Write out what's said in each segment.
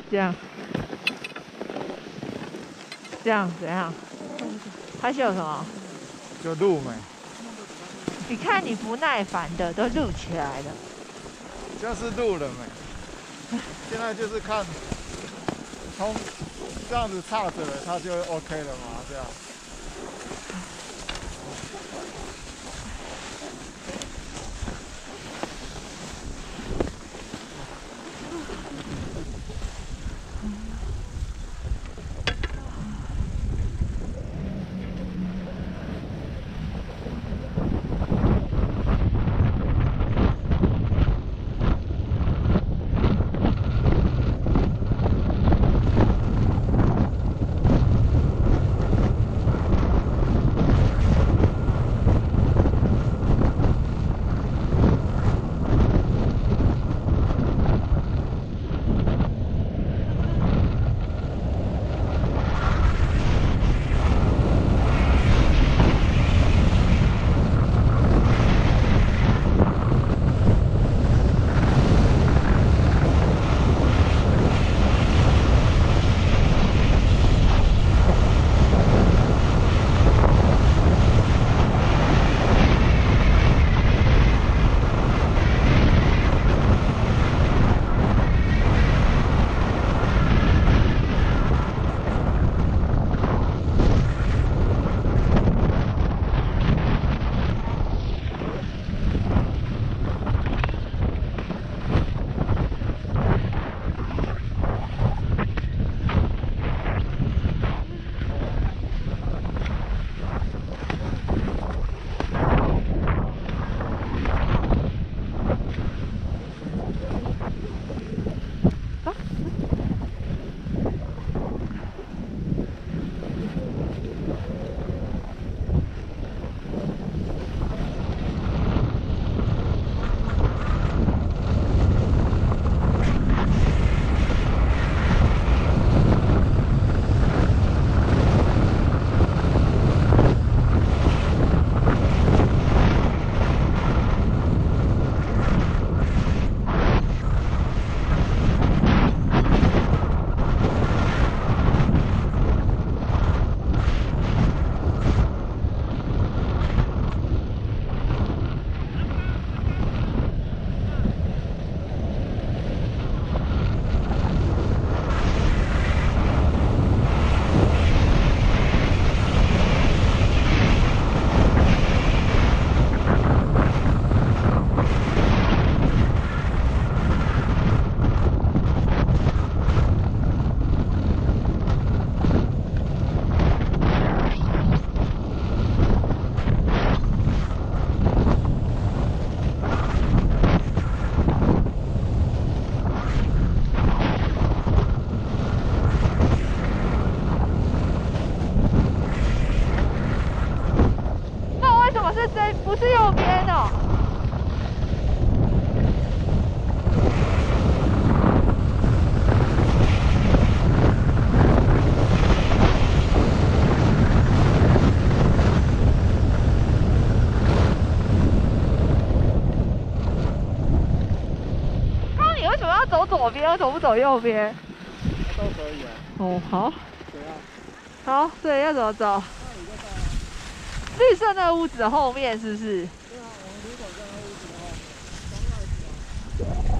这样，这样怎样？还是有什么？ 就录没。 你看你不耐烦的都录起来了。 就是录了没？现在就是看，从这样子插着，它就 OK 了嘛？这样。 不是右边哦。刚你为什么要走左边，为什么不走右边？ 都可以啊。 哦，好。 怎样？ 好，对，要怎么走？绿色那个屋子后面是不是？ 对啊，我们如果在那屋子的话，刚开始啊。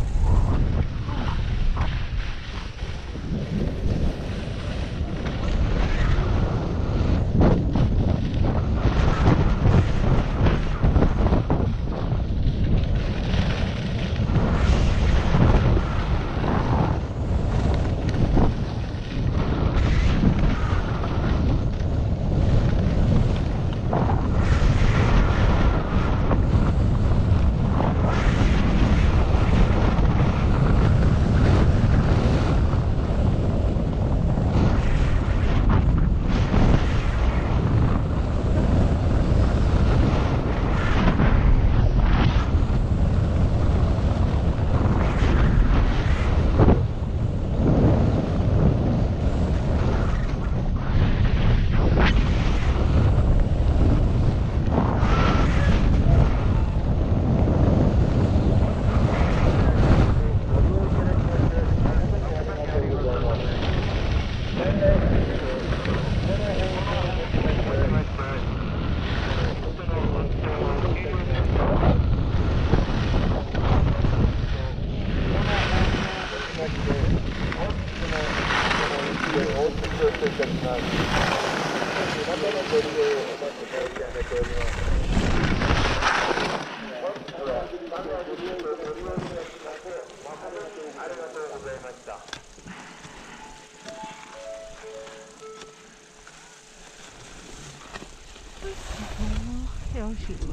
要学问。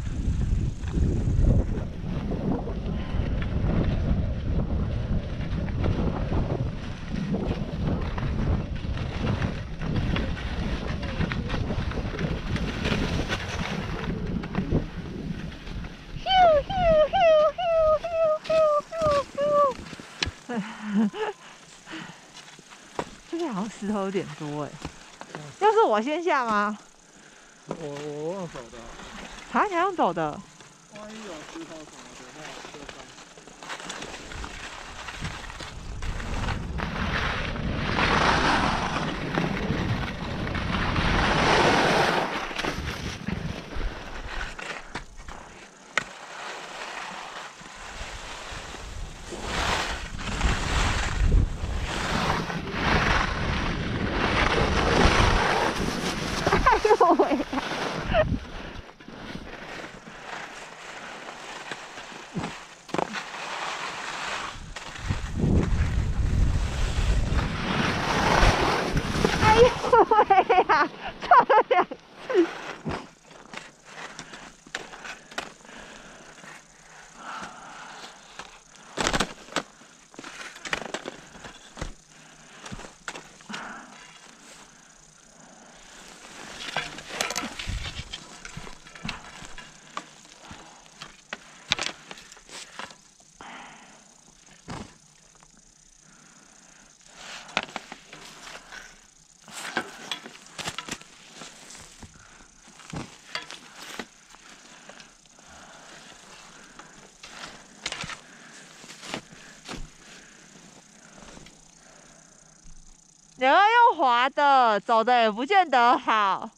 这边好像石头有点多哎，要是我先下吗？ 我用手的。 啊，你要用走的？ 万一有石头什么的话，就上。 哎呦喂！哎呦喂呀！撞了2次。你要用滑的，走的也不见得好。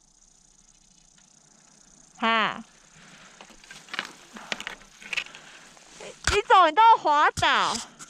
哈，你走你都要滑倒。